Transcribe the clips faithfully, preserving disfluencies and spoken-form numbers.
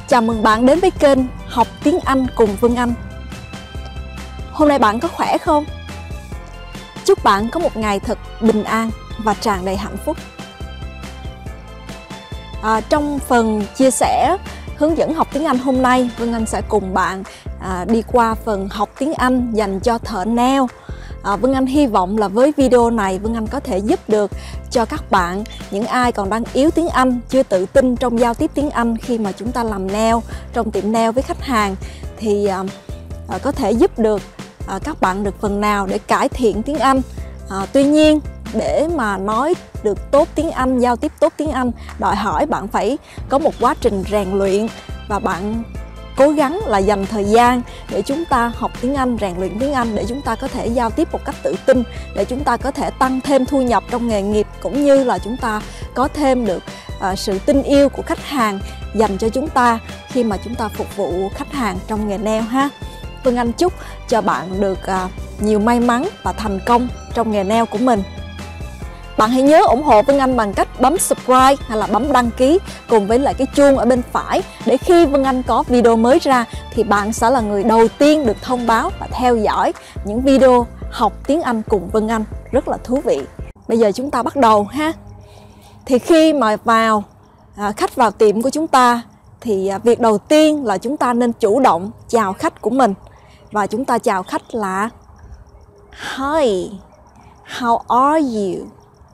Chào mừng bạn đến với kênh Học Tiếng Anh cùng Vân Anh. Hôm nay bạn có khỏe không? Chúc bạn có một ngày thật bình an và tràn đầy hạnh phúc. À, trong phần chia sẻ hướng dẫn học tiếng Anh hôm nay, Vân Anh sẽ cùng bạn à, đi qua phần học tiếng Anh dành cho thợ nail. À, Vân Anh hy vọng là với video này Vân Anh có thể giúp được cho các bạn, những ai còn đang yếu tiếng Anh, chưa tự tin trong giao tiếp tiếng Anh khi mà chúng ta làm nail trong tiệm nail với khách hàng, thì à, à, có thể giúp được à, các bạn được phần nào để cải thiện tiếng Anh. À, tuy nhiên để mà nói được tốt tiếng Anh, giao tiếp tốt tiếng Anh, đòi hỏi bạn phải có một quá trình rèn luyện, và bạn cố gắng là dành thời gian để chúng ta học tiếng Anh, rèn luyện tiếng Anh để chúng ta có thể giao tiếp một cách tự tin, để chúng ta có thể tăng thêm thu nhập trong nghề nghiệp, cũng như là chúng ta có thêm được uh, sự tin yêu của khách hàng dành cho chúng ta khi mà chúng ta phục vụ khách hàng trong nghề nail ha. Vân Anh chúc cho bạn được uh, nhiều may mắn và thành công trong nghề nail của mình. Bạn hãy nhớ ủng hộ Vân Anh bằng cách bấm subscribe hay là bấm đăng ký cùng với lại cái chuông ở bên phải, để khi Vân Anh có video mới ra thì bạn sẽ là người đầu tiên được thông báo và theo dõi những video học tiếng Anh cùng Vân Anh rất là thú vị. Bây giờ chúng ta bắt đầu ha. Thì khi mà vào à, khách vào tiệm của chúng ta thì à, việc đầu tiên là chúng ta nên chủ động chào khách của mình, và chúng ta chào khách là Hi, how are you?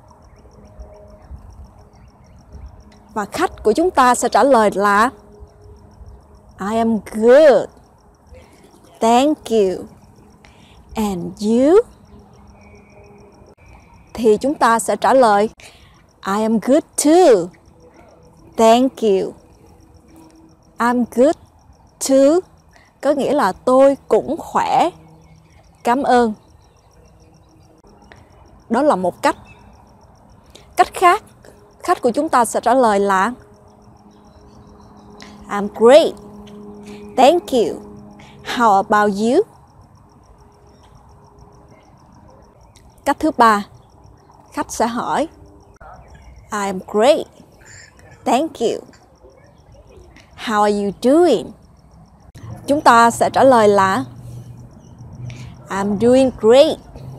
Và khách của chúng ta sẽ trả lời là I am good, thank you, and you? Thì chúng ta sẽ trả lời I am good too, thank you. I'm good too có nghĩa là tôi cũng khỏe, cảm ơn. Đó là một cách. Cách khác, khách của chúng ta sẽ trả lời là I'm great, thank you, how about you? Cách thứ ba, khách sẽ hỏi I'm great, thank you, how are you doing? Chúng ta sẽ trả lời là I'm doing great,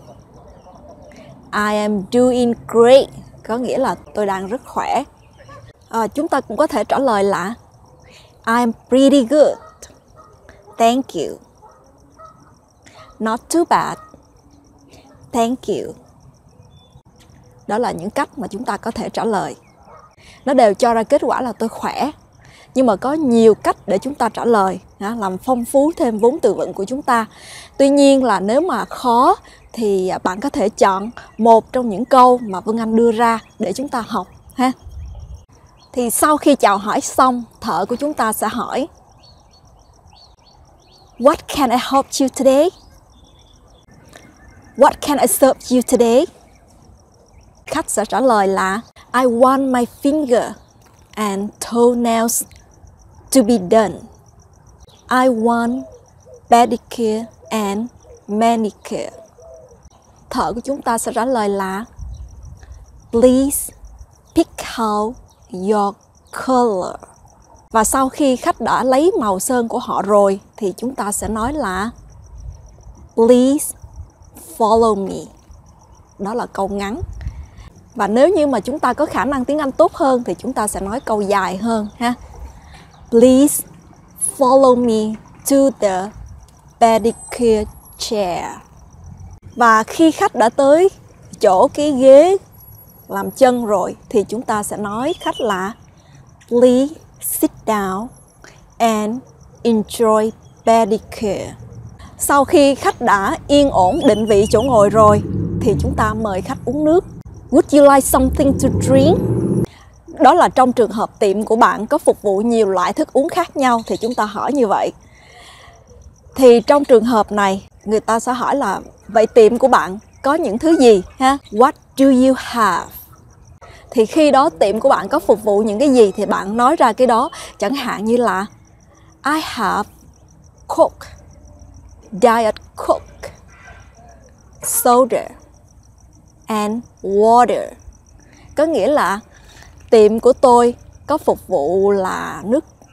I am doing great có nghĩa là tôi đang rất khỏe. À, chúng ta cũng có thể trả lời là I'm pretty good, thank you, not too bad, thank you. Đó là những cách mà chúng ta có thể trả lời. Nó đều cho ra kết quả là tôi khỏe. Nhưng mà có nhiều cách để chúng ta trả lời, làm phong phú thêm vốn từ vựng của chúng ta. Tuy nhiên là nếu mà khó thì bạn có thể chọn một trong những câu mà Vân Anh đưa ra để chúng ta học ha. Thì sau khi chào hỏi xong, thợ của chúng ta sẽ hỏi What can I help you today? What can I serve you today? Khách sẽ trả lời là I want my finger and toenails to be done. I want pedicure and manicure. Thợ của chúng ta sẽ trả lời là Please pick out your color. Và sau khi khách đã lấy màu sơn của họ rồi thì chúng ta sẽ nói là Please follow me. Đó là câu ngắn. Và nếu như mà chúng ta có khả năng tiếng Anh tốt hơn thì chúng ta sẽ nói câu dài hơn ha. Please follow me to the pedicure chair. Và khi khách đã tới chỗ cái ghế làm chân rồi thì chúng ta sẽ nói khách là Please sit down and enjoy pedicure. Sau khi khách đã yên ổn định vị chỗ ngồi rồi thì chúng ta mời khách uống nước. Would you like something to drink? Đó là trong trường hợp tiệm của bạn có phục vụ nhiều loại thức uống khác nhau thì chúng ta hỏi như vậy. Thì trong trường hợp này người ta sẽ hỏi là vậy tiệm của bạn có những thứ gì ha? What do you have? Thì khi đó tiệm của bạn có phục vụ những cái gì thì bạn nói ra cái đó. Chẳng hạn như là I have Coke, Diet Coke, soda and water. Có nghĩa là tiệm của tôi có phục vụ là nước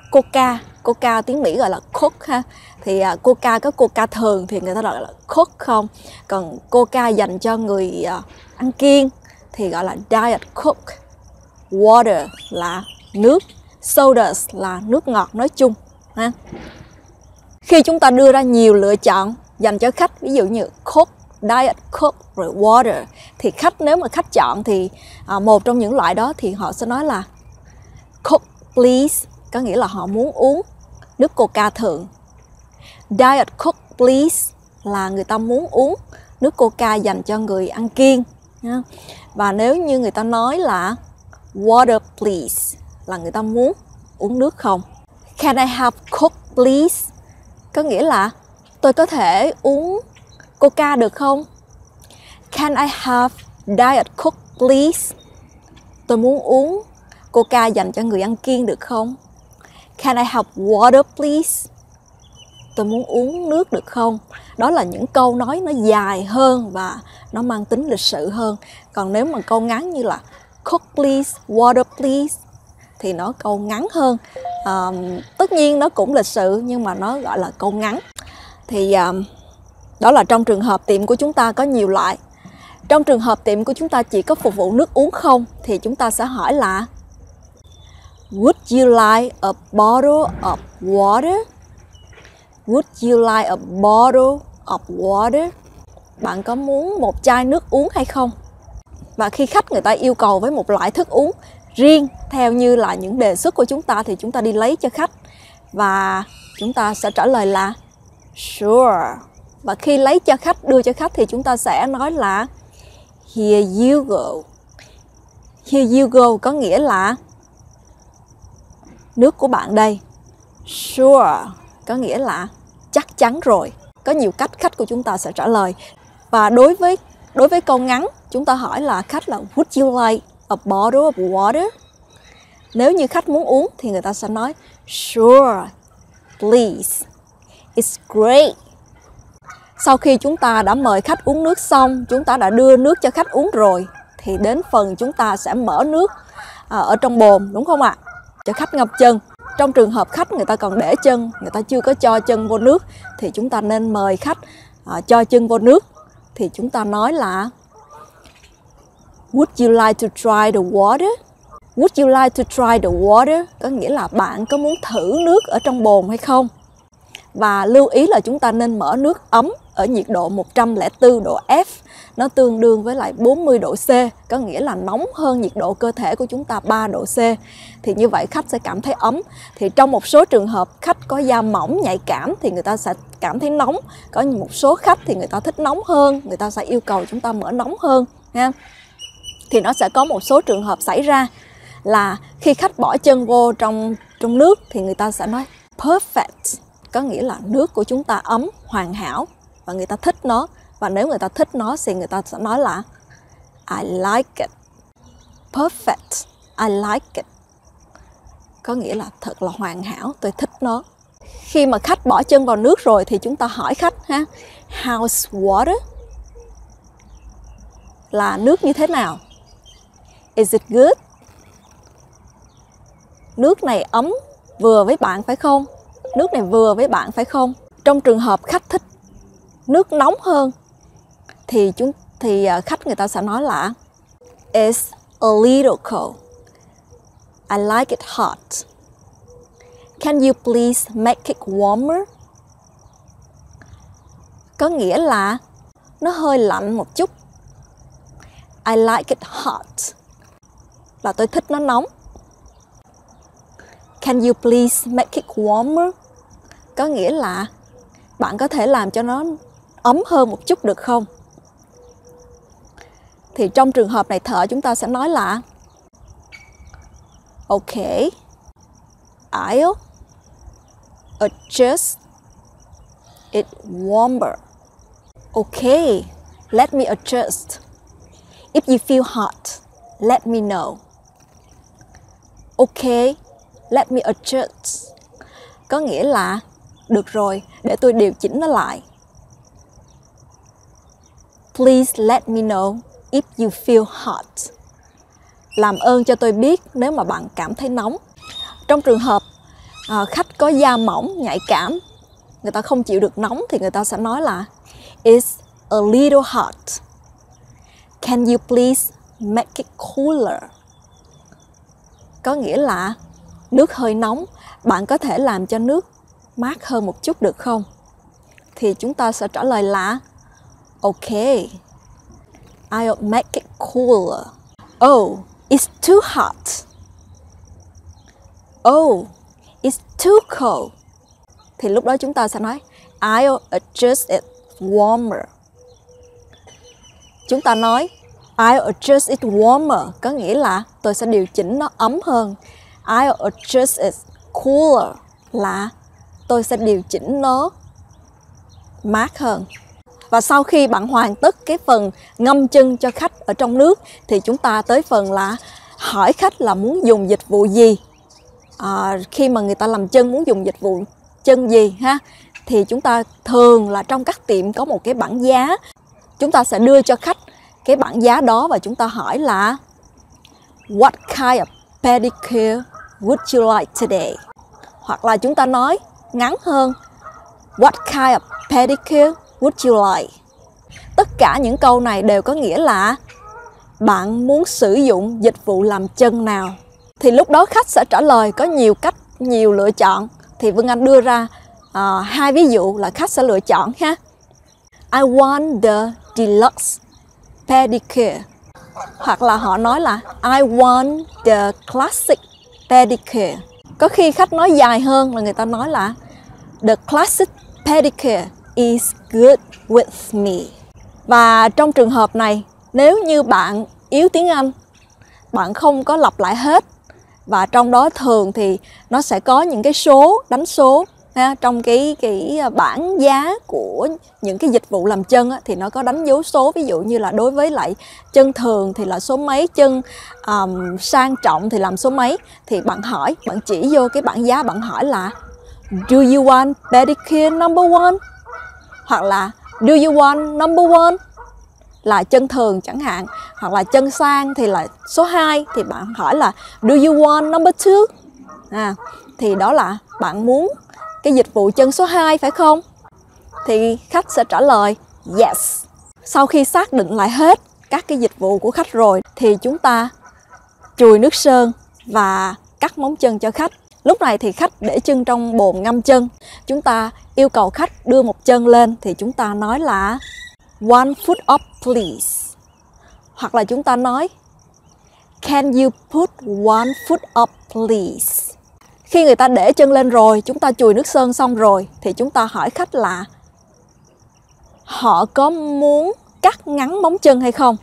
Coca, Coca tiếng Mỹ gọi là Coke ha. Thì uh, Coca có Coca thường thì người ta gọi là Coke không. Còn Coca dành cho người uh, ăn kiêng thì gọi là Diet Coke. Water là nước, sodas là nước ngọt nói chung ha. Khi chúng ta đưa ra nhiều lựa chọn dành cho khách, ví dụ như Coke, Diet Coke rồi Water, thì khách nếu mà khách chọn thì à, một trong những loại đó thì họ sẽ nói là Coke please, có nghĩa là họ muốn uống nước Coca thường. Diet Coke please là người ta muốn uống nước Coca dành cho người ăn kiêng. Và nếu như người ta nói là Water please là người ta muốn uống nước không. Can I have Coke please? Có nghĩa là tôi có thể uống Coca được không? Can I have Diet Coke please? Tôi muốn uống Coca dành cho người ăn kiêng được không? Can I have water please? Tôi muốn uống nước được không? Đó là những câu nói nó dài hơn và nó mang tính lịch sự hơn. Còn nếu mà câu ngắn như là Coke please, water please thì nó câu ngắn hơn. À, tất nhiên nó cũng lịch sự nhưng mà nó gọi là câu ngắn. Thì à, đó là trong trường hợp tiệm của chúng ta có nhiều loại. Trong trường hợp tiệm của chúng ta chỉ có phục vụ nước uống không thì chúng ta sẽ hỏi là Would you like a bottle of water? Would you like a bottle of water? Bạn có muốn một chai nước uống hay không? Và khi khách người ta yêu cầu với một loại thức uống riêng theo như là những đề xuất của chúng ta thì chúng ta đi lấy cho khách và chúng ta sẽ trả lời là Sure. Và khi lấy cho khách, đưa cho khách thì chúng ta sẽ nói là Here you go. Here you go có nghĩa là nước của bạn đây. Sure có nghĩa là chắc chắn rồi. Có nhiều cách khách của chúng ta sẽ trả lời. Và đối với đối với câu ngắn, chúng ta hỏi là khách là Would you like a bottle of water? Nếu như khách muốn uống thì người ta sẽ nói Sure, please. It's great. Sau khi chúng ta đã mời khách uống nước xong, chúng ta đã đưa nước cho khách uống rồi thì đến phần chúng ta sẽ mở nước à, ở trong bồn, đúng không ạ? Cho khách ngâm chân. Trong trường hợp khách người ta còn để chân, người ta chưa có cho chân vô nước thì chúng ta nên mời khách à, cho chân vô nước. Thì chúng ta nói là Would you like to try the water? Would you like to try the water? Có nghĩa là bạn có muốn thử nước ở trong bồn hay không? Và lưu ý là chúng ta nên mở nước ấm ở nhiệt độ một trăm lẻ bốn độ F. Nó tương đương với lại bốn mươi độ C, có nghĩa là nóng hơn nhiệt độ cơ thể của chúng ta ba độ C. Thì như vậy khách sẽ cảm thấy ấm. Thì trong một số trường hợp khách có da mỏng nhạy cảm thì người ta sẽ cảm thấy nóng. Có một số khách thì người ta thích nóng hơn, người ta sẽ yêu cầu chúng ta mở nóng hơn ha. Thì nó sẽ có một số trường hợp xảy ra là khi khách bỏ chân vô trong trong nước thì người ta sẽ nói perfect, có nghĩa là nước của chúng ta ấm, hoàn hảo và người ta thích nó. Và nếu người ta thích nó thì người ta sẽ nói là I like it. Perfect, I like it. Có nghĩa là thật là hoàn hảo, tôi thích nó. Khi mà khách bỏ chân vào nước rồi thì chúng ta hỏi khách ha, how's water? Là nước như thế nào? Is it good? Nước này ấm vừa với bạn phải không? Nước này vừa với bạn phải không? Trong trường hợp khách thích nước nóng hơn thì chúng thì khách người ta sẽ nói là It's a little cold. I like it hot. Can you please make it warmer? Có nghĩa là nó hơi lạnh một chút. I like it hot. Là tôi thích nó nóng. Can you please make it warmer? Có nghĩa là bạn có thể làm cho nó ấm hơn một chút được không? Thì trong trường hợp này thợ chúng ta sẽ nói là Okay, I'll adjust it warmer. Okay, let me adjust. If you feel hot, let me know. Okay, let me adjust. Có nghĩa là được rồi, để tôi điều chỉnh nó lại. Please let me know if you feel hot. Làm ơn cho tôi biết nếu mà bạn cảm thấy nóng. Trong trường hợp à, khách có da mỏng, nhạy cảm, người ta không chịu được nóng thì người ta sẽ nói là It's a little hot. Can you please make it cooler? Có nghĩa là nước hơi nóng, bạn có thể làm cho nước mát hơn một chút được không? Thì chúng ta sẽ trả lời là Okay, I'll make it cooler. Oh, it's too hot. Oh, it's too cold. Thì lúc đó chúng ta sẽ nói I'll adjust it warmer. Chúng ta nói I'll adjust it warmer có nghĩa là tôi sẽ điều chỉnh nó ấm hơn. I'll adjust it cooler là tôi sẽ điều chỉnh nó mát hơn. Và sau khi bạn hoàn tất cái phần ngâm chân cho khách ở trong nước thì chúng ta tới phần là hỏi khách là muốn dùng dịch vụ gì. À, khi mà người ta làm chân muốn dùng dịch vụ chân gì ha, thì chúng ta thường là trong các tiệm có một cái bảng giá. Chúng ta sẽ đưa cho khách cái bảng giá đó và chúng ta hỏi là What kind of pedicure would you like today? Hoặc là chúng ta nói ngắn hơn What kind of pedicure would you like? Tất cả những câu này đều có nghĩa là bạn muốn sử dụng dịch vụ làm chân nào. Thì lúc đó khách sẽ trả lời có nhiều cách, nhiều lựa chọn. Thì Vân Anh đưa ra uh, hai ví dụ là khách sẽ lựa chọn ha. I want the deluxe pedicure. Hoặc là họ nói là I want the classic pedicure. Có khi khách nói dài hơn là người ta nói là The classic pedicure is good with me. Và trong trường hợp này, nếu như bạn yếu tiếng Anh, bạn không có lặp lại hết, và trong đó thường thì nó sẽ có những cái số, đánh số ha, trong cái cái bảng giá của những cái dịch vụ làm chân á, thì nó có đánh dấu số. Ví dụ như là đối với lại chân thường thì là số mấy, chân um, sang trọng thì làm số mấy. Thì bạn hỏi, bạn chỉ vô cái bảng giá, bạn hỏi là Do you want pedicure number one? Hoặc là Do you want number one? Là chân thường chẳng hạn. Hoặc là chân sang thì là số hai. Thì bạn hỏi là Do you want number two? À, thì đó là bạn muốn cái dịch vụ chân số hai phải không? Thì khách sẽ trả lời Yes. Sau khi xác định lại hết các cái dịch vụ của khách rồi thì chúng ta chùi nước sơn và cắt móng chân cho khách. Lúc này thì khách để chân trong bồn ngâm chân. Chúng ta yêu cầu khách đưa một chân lên thì chúng ta nói là One foot up please. Hoặc là chúng ta nói Can you put one foot up please? Khi người ta để chân lên rồi, chúng ta chùi nước sơn xong rồi thì chúng ta hỏi khách là họ có muốn cắt ngắn móng chân hay không?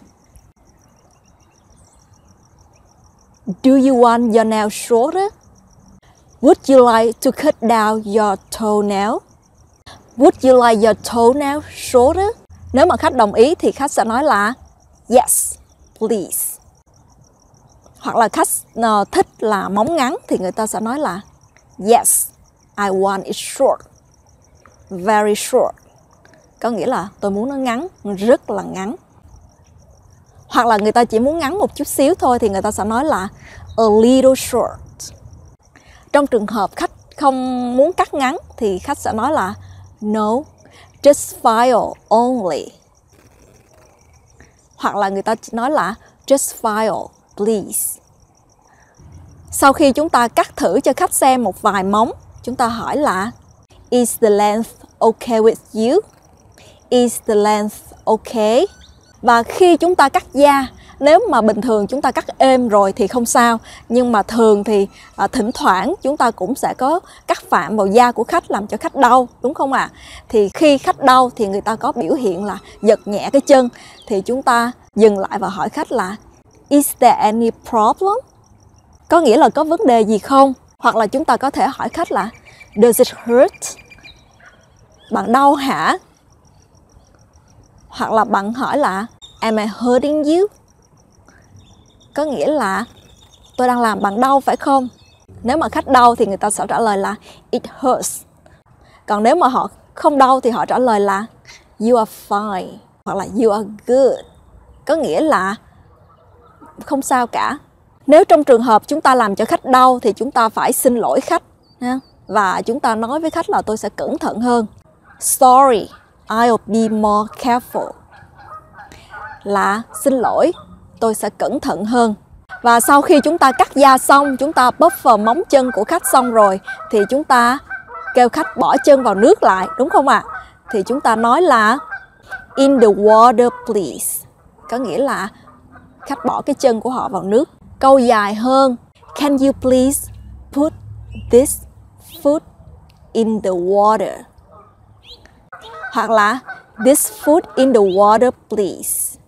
Do you want your nail shorter? Would you like to cut down your toenail? Would you like your toenail shorter? Nếu mà khách đồng ý thì khách sẽ nói là Yes, please. Hoặc là khách uh, thích là móng ngắn thì người ta sẽ nói là Yes, I want it short. Very short. Có nghĩa là tôi muốn nó ngắn, rất là ngắn. Hoặc là người ta chỉ muốn ngắn một chút xíu thôi thì người ta sẽ nói là A little short. Trong trường hợp khách không muốn cắt ngắn thì khách sẽ nói là No, just file only. Hoặc là người ta nói là Just file, please. Sau khi chúng ta cắt thử cho khách xem một vài móng, chúng ta hỏi là Is the length okay with you? Is the length okay? Và khi chúng ta cắt da, nếu mà bình thường chúng ta cắt êm rồi thì không sao. Nhưng mà thường thì à, thỉnh thoảng chúng ta cũng sẽ có cắt phạm vào da của khách làm cho khách đau, đúng không ạ? À? Thì khi khách đau thì người ta có biểu hiện là giật nhẹ cái chân. Thì chúng ta dừng lại và hỏi khách là Is there any problem? Có nghĩa là có vấn đề gì không? Hoặc là chúng ta có thể hỏi khách là Does it hurt? Bạn đau hả? Hoặc là bạn hỏi là Am I hurting you? Có nghĩa là tôi đang làm bạn đau phải không? Nếu mà khách đau thì người ta sẽ trả lời là It hurts. Còn nếu mà họ không đau thì họ trả lời là You are fine. Hoặc là You are good. Có nghĩa là không sao cả. Nếu trong trường hợp chúng ta làm cho khách đau thì chúng ta phải xin lỗi khách Và chúng ta nói với khách là tôi sẽ cẩn thận hơn. Sorry, I'll be more careful. Là xin lỗi, tôi sẽ cẩn thận hơn. Và sau khi chúng ta cắt da xong, chúng ta buffer móng chân của khách xong rồi, thì chúng ta kêu khách bỏ chân vào nước lại, đúng không ạ? À? Thì chúng ta nói là in the water please. Có nghĩa là khách bỏ cái chân của họ vào nước. Câu dài hơn, can you please put this food in the water? Hoặc là this food in the water please.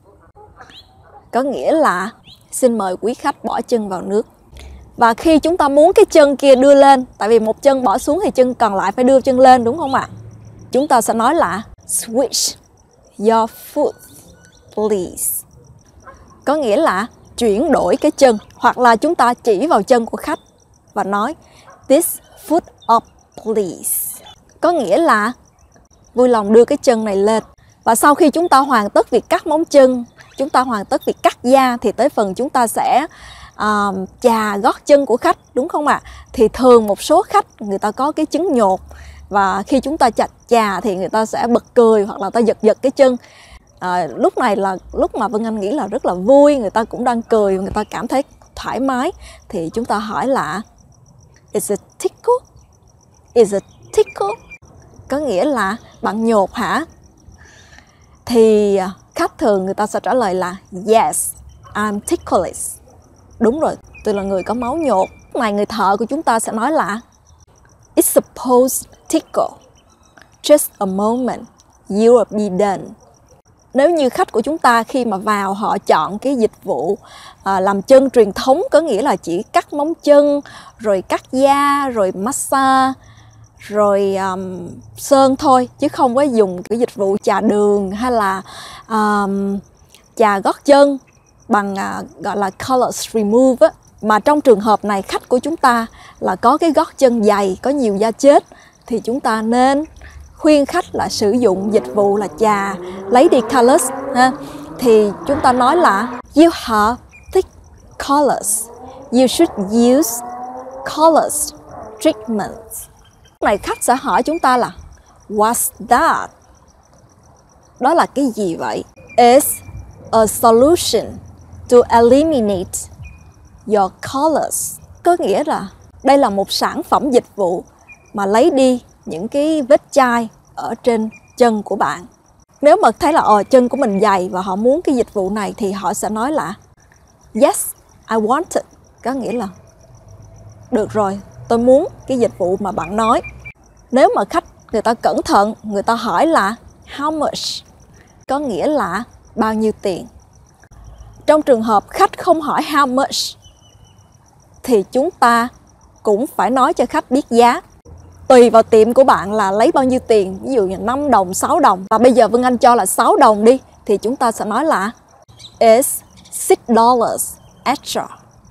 Có nghĩa là xin mời quý khách bỏ chân vào nước. Và khi chúng ta muốn cái chân kia đưa lên, tại vì một chân bỏ xuống thì chân còn lại phải đưa chân lên, đúng không ạ? Chúng ta sẽ nói là switch your foot please. Có nghĩa là chuyển đổi cái chân. Hoặc là chúng ta chỉ vào chân của khách và nói this foot up please. Có nghĩa là vui lòng đưa cái chân này lên. Và sau khi chúng ta hoàn tất việc cắt móng chân, chúng ta hoàn tất việc cắt da, thì tới phần chúng ta sẽ uh, chà gót chân của khách, đúng không ạ? Thì thường một số khách người ta có cái chứng nhột, và khi chúng ta chặt chà thì người ta sẽ bật cười hoặc là ta giật giật cái chân. À, lúc này là lúc mà Vân Anh nghĩ là rất là vui, người ta cũng đang cười, người ta cảm thấy thoải mái. Thì chúng ta hỏi là is it tickle? Is it tickle? Có nghĩa là bạn nhột hả? Thì khách thường người ta sẽ trả lời là yes, I'm ticklish. Đúng rồi, tôi là người có máu nhột. Lúc này người thợ của chúng ta sẽ nói là it's supposed tickle. Just a moment, you'll be done. Nếu như khách của chúng ta khi mà vào họ chọn cái dịch vụ à, làm chân truyền thống, có nghĩa là chỉ cắt móng chân, rồi cắt da, rồi massage, rồi um, sơn thôi, chứ không có dùng cái dịch vụ chà đường hay là um, chà gót chân bằng uh, gọi là callus remove á. Mà trong trường hợp này khách của chúng ta là có cái gót chân dày, có nhiều da chết, thì chúng ta nên khuyên khách là sử dụng dịch vụ là chà lấy đi callus ha. Thì chúng ta nói là you have thick callus, you should use callus treatment. Lúc này khách sẽ hỏi chúng ta là what's that? Đó là cái gì vậy? It's a solution to eliminate your callus. Có nghĩa là đây là một sản phẩm dịch vụ mà lấy đi những cái vết chai ở trên chân của bạn. Nếu mà thấy là ờ, chân của mình dày và họ muốn cái dịch vụ này thì họ sẽ nói là yes, I want it. Có nghĩa là được rồi, tôi muốn cái dịch vụ mà bạn nói. Nếu mà khách người ta cẩn thận, người ta hỏi là how much? Có nghĩa là bao nhiêu tiền. Trong trường hợp khách không hỏi how much thì chúng ta cũng phải nói cho khách biết giá. Tùy vào tiệm của bạn là lấy bao nhiêu tiền, ví dụ như năm đồng, sáu đồng. Và bây giờ Vân Anh cho là sáu đồng đi, thì chúng ta sẽ nói là it's six dollars extra.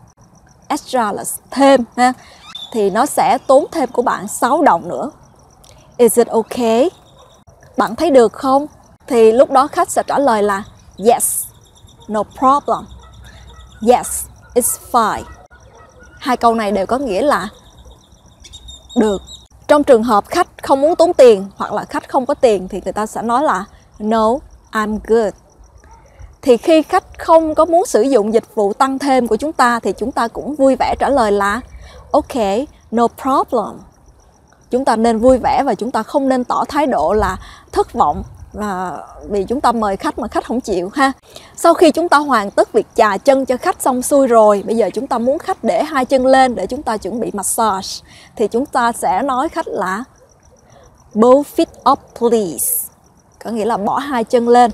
Extra là thêm ha. Thì nó sẽ tốn thêm của bạn sáu đồng nữa. Is it okay? Bạn thấy được không? Thì lúc đó khách sẽ trả lời là yes, no problem. Yes, it's fine. Hai câu này đều có nghĩa là được. Trong trường hợp khách không muốn tốn tiền hoặc là khách không có tiền thì người ta sẽ nói là no, I'm good. Thì khi khách không có muốn sử dụng dịch vụ tăng thêm của chúng ta thì chúng ta cũng vui vẻ trả lời là ok, no problem. Chúng ta nên vui vẻ và chúng ta không nên tỏ thái độ là thất vọng và vì chúng ta mời khách mà khách không chịu ha. Sau khi chúng ta hoàn tất việc chà chân cho khách xong xuôi rồi, bây giờ chúng ta muốn khách để hai chân lên để chúng ta chuẩn bị massage, thì chúng ta sẽ nói khách là both feet up please. Có nghĩa là bỏ hai chân lên.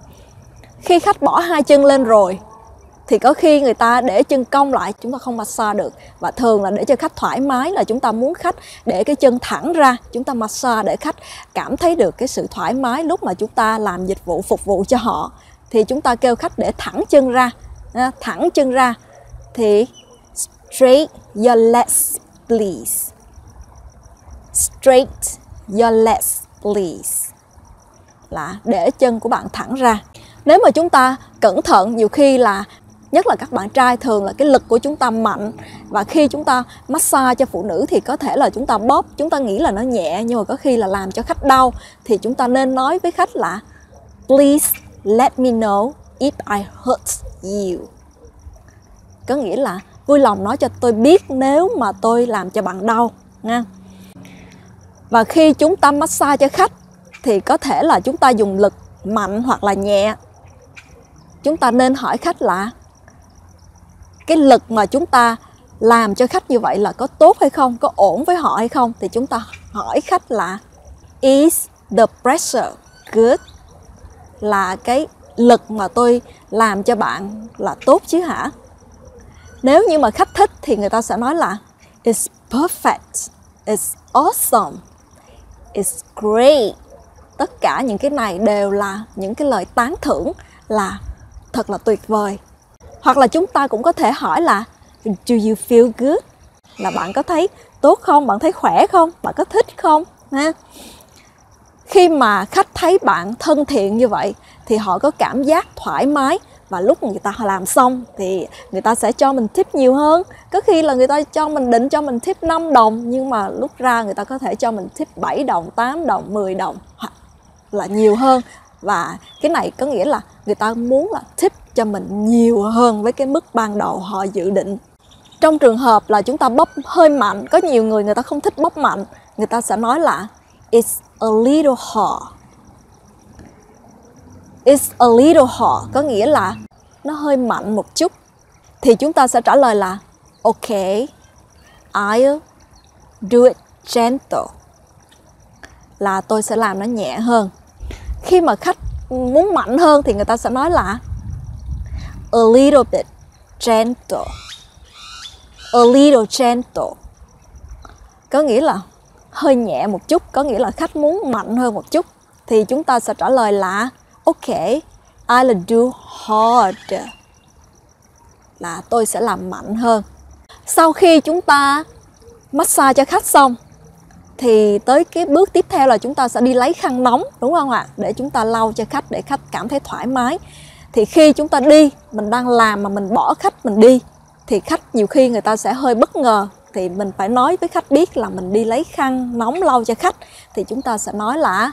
Khi khách bỏ hai chân lên rồi thì có khi người ta để chân cong lại, chúng ta không massage được. Và thường là để cho khách thoải mái là chúng ta muốn khách để cái chân thẳng ra, chúng ta massage để khách cảm thấy được cái sự thoải mái lúc mà chúng ta làm dịch vụ phục vụ cho họ. Thì chúng ta kêu khách để thẳng chân ra, thẳng chân ra. Thì straight your legs please. Straight your legs please. Là để chân của bạn thẳng ra. Nếu mà chúng ta cẩn thận, nhiều khi là nhất là các bạn trai thường là cái lực của chúng ta mạnh Và khi chúng ta massage cho phụ nữ thì có thể là chúng ta bóp, chúng ta nghĩ là nó nhẹ nhưng mà có khi là làm cho khách đau. Thì chúng ta nên nói với khách là please let me know if I hurt you. Có nghĩa là vui lòng nói cho tôi biết nếu mà tôi làm cho bạn đau nha. Và khi chúng ta massage cho khách thì có thể là chúng ta dùng lực mạnh hoặc là nhẹ. Chúng ta nên hỏi khách là cái lực mà chúng ta làm cho khách như vậy là có tốt hay không, có ổn với họ hay không. Thì chúng ta hỏi khách là is the pressure good? Là cái lực mà tôi làm cho bạn là tốt chứ hả? Nếu như mà khách thích thì người ta sẽ nói là it's perfect, it's awesome, it's great. Tất cả những cái này đều là những cái lời tán thưởng là thật là tuyệt vời. Hoặc là chúng ta cũng có thể hỏi là do you feel good? Là bạn có thấy tốt không? Bạn thấy khỏe không? Bạn có thích không? Ha? Khi mà khách thấy bạn thân thiện như vậy thì họ có cảm giác thoải mái. Và lúc người ta làm xong thì người ta sẽ cho mình tip nhiều hơn. Có khi là người ta cho mình định cho mình tip năm đồng, nhưng mà lúc ra người ta có thể cho mình tip bảy đồng, tám đồng, mười đồng hoặc là nhiều hơn. Và cái này có nghĩa là người ta muốn là tip cho mình nhiều hơn với cái mức ban đầu họ dự định. Trong trường hợp là chúng ta bóp hơi mạnh, có nhiều người người ta không thích bóp mạnh, người ta sẽ nói là it's a little hard. It's a little hard có nghĩa là nó hơi mạnh một chút. Thì chúng ta sẽ trả lời là ok, I'll do it gentle. Là tôi sẽ làm nó nhẹ hơn. Khi mà khách muốn mạnh hơn thì người ta sẽ nói là a little bit gentle. A little gentle có nghĩa là hơi nhẹ một chút, có nghĩa là khách muốn mạnh hơn một chút. Thì chúng ta sẽ trả lời là ok, I'll do harder. Là tôi sẽ làm mạnh hơn. Sau khi chúng ta massage cho khách xong thì tới cái bước tiếp theo là chúng ta sẽ đi lấy khăn nóng, đúng không ạ? Để chúng ta lau cho khách, để khách cảm thấy thoải mái. Thì khi chúng ta đi, mình đang làm mà mình bỏ khách mình đi, thì khách nhiều khi người ta sẽ hơi bất ngờ. Thì mình phải nói với khách biết là mình đi lấy khăn nóng lau cho khách. Thì chúng ta sẽ nói là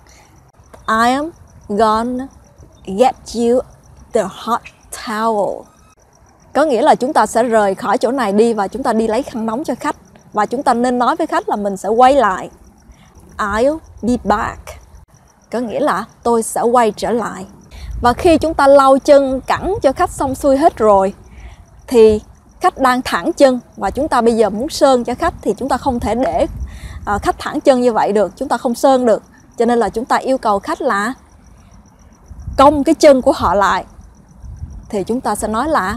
I am gonna get you the hot towel. Có nghĩa là chúng ta sẽ rời khỏi chỗ này đi và chúng ta đi lấy khăn nóng cho khách. Và chúng ta nên nói với khách là mình sẽ quay lại. I'll be back. Có nghĩa là tôi sẽ quay trở lại. Và khi chúng ta lau chân cẳng cho khách xong xuôi hết rồi thì khách đang thẳng chân và chúng ta bây giờ muốn sơn cho khách thì chúng ta không thể để à, khách thẳng chân như vậy được. Chúng ta không sơn được. Cho nên là chúng ta yêu cầu khách là cong cái chân của họ lại. Thì chúng ta sẽ nói là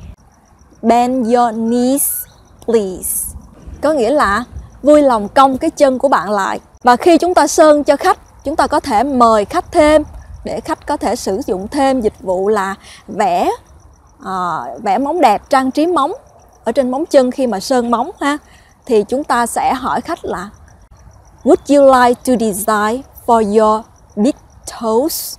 bend your knees please. Có nghĩa là vui lòng cong cái chân của bạn lại. Và khi chúng ta sơn cho khách, chúng ta có thể mời khách thêm để khách có thể sử dụng thêm dịch vụ là vẽ à, vẽ móng đẹp, trang trí móng ở trên móng chân khi mà sơn móng ha. Thì chúng ta sẽ hỏi khách là would you like to design for your big toes?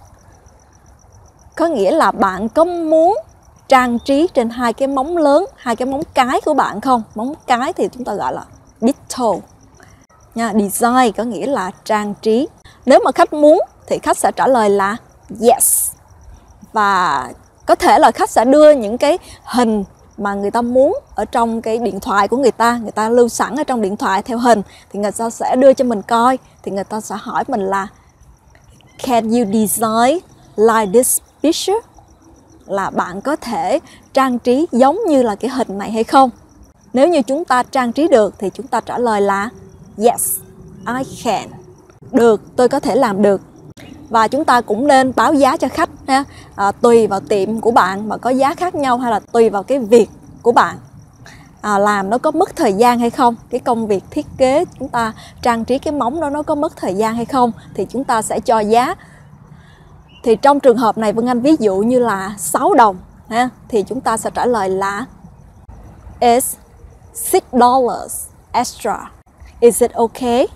Có nghĩa là bạn có muốn trang trí trên hai cái móng lớn, hai cái móng cái của bạn không? Móng cái thì chúng ta gọi là big toe nha. Design có nghĩa là trang trí. Nếu mà khách muốn thì khách sẽ trả lời là yes. Và có thể là khách sẽ đưa những cái hình mà người ta muốn ở trong cái điện thoại của người ta. Người ta lưu sẵn ở trong điện thoại theo hình. Thì người ta sẽ đưa cho mình coi. Thì người ta sẽ hỏi mình là can you design like this picture? Là bạn có thể trang trí giống như là cái hình này hay không? Nếu như chúng ta trang trí được thì chúng ta trả lời là yes, I can. Được, tôi có thể làm được. Và chúng ta cũng nên báo giá cho khách ha. À, tùy vào tiệm của bạn mà có giá khác nhau, hay là tùy vào cái việc của bạn à, làm nó có mất thời gian hay không. Cái công việc thiết kế chúng ta trang trí cái móng đó nó có mất thời gian hay không, thì chúng ta sẽ cho giá. Thì trong trường hợp này Vân Anh ví dụ như là sáu đồng ha, thì chúng ta sẽ trả lời là it's six dollars extra. Is it okay?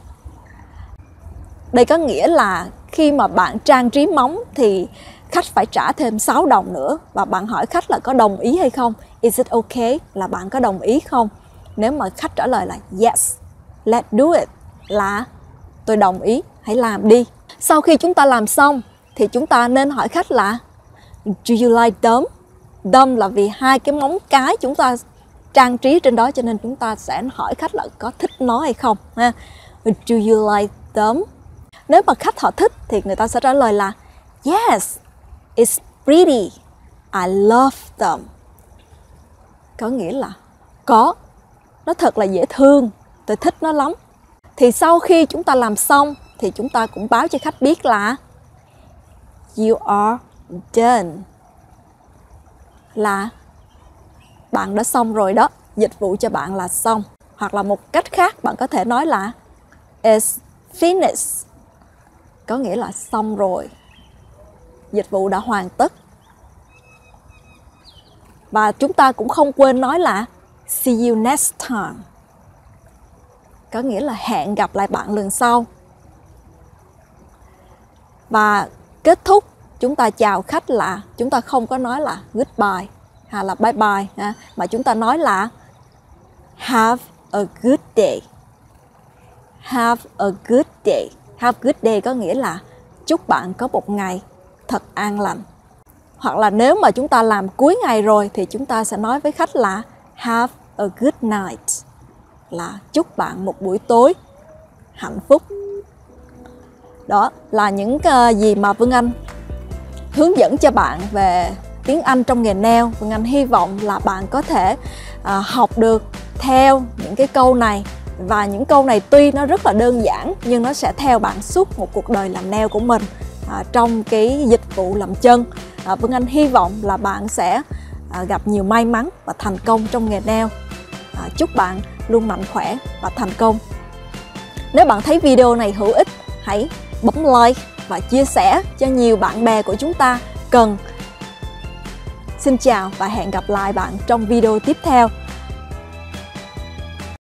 Đây có nghĩa là khi mà bạn trang trí móng thì khách phải trả thêm sáu đồng nữa. Và bạn hỏi khách là có đồng ý hay không. Is it okay là bạn có đồng ý không? Nếu mà khách trả lời là yes, let's do it là tôi đồng ý, hãy làm đi. Sau khi chúng ta làm xong thì chúng ta nên hỏi khách là do you like them? Them là vì hai cái móng cái chúng ta trang trí trên đó, cho nên chúng ta sẽ hỏi khách là có thích nó hay không ha. Do you like them? Nếu mà khách họ thích thì người ta sẽ trả lời là yes, it's pretty, I love them. Có nghĩa là có, nó thật là dễ thương, tôi thích nó lắm. Thì sau khi chúng ta làm xong thì chúng ta cũng báo cho khách biết là you are done, là bạn đã xong rồi đó, dịch vụ cho bạn là xong. Hoặc là một cách khác bạn có thể nói là it's finished, có nghĩa là xong rồi, dịch vụ đã hoàn tất. Và chúng ta cũng không quên nói là see you next time, có nghĩa là hẹn gặp lại bạn lần sau. Và kết thúc chúng ta chào khách là chúng ta không có nói là goodbye hay là bye bye ha, mà chúng ta nói là have a good day. Have a good day. Have a good day có nghĩa là chúc bạn có một ngày thật an lành. Hoặc là nếu mà chúng ta làm cuối ngày rồi thì chúng ta sẽ nói với khách là have a good night, là chúc bạn một buổi tối hạnh phúc. Đó là những uh, gì mà Vân Anh hướng dẫn cho bạn về tiếng Anh trong nghề nail. Vân Anh hy vọng là bạn có thể uh, học được theo những cái câu này. Và những câu này tuy nó rất là đơn giản nhưng nó sẽ theo bạn suốt một cuộc đời làm nail của mình uh, trong cái dịch vụ làm chân. uh, Vân Anh hy vọng là bạn sẽ uh, gặp nhiều may mắn và thành công trong nghề nail. uh, Chúc bạn luôn mạnh khỏe và thành công. Nếu bạn thấy video này hữu ích, hãy bấm like và chia sẻ cho nhiều bạn bè của chúng ta cần. Xin chào và hẹn gặp lại bạn trong video tiếp theo.